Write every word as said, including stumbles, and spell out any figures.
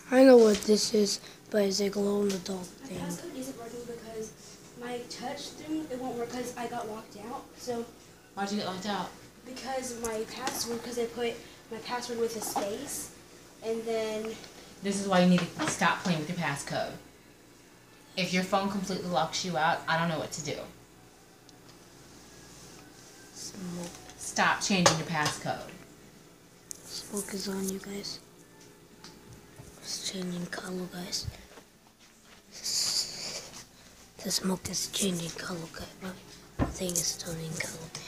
I know what this is, but it's a glow in the dark thing. My passcode isn't working because my touch thing, it won't work because I got locked out. So why'd you get locked out? Because my password, because I put my password with a space, and then... This is why you need to stop playing with your passcode. If your phone completely locks you out, I don't know what to do. Smoke. Stop changing your passcode. Smoke is on, you guys. It's changing color, guys. The smoke is changing color, guys. The thing is turning color.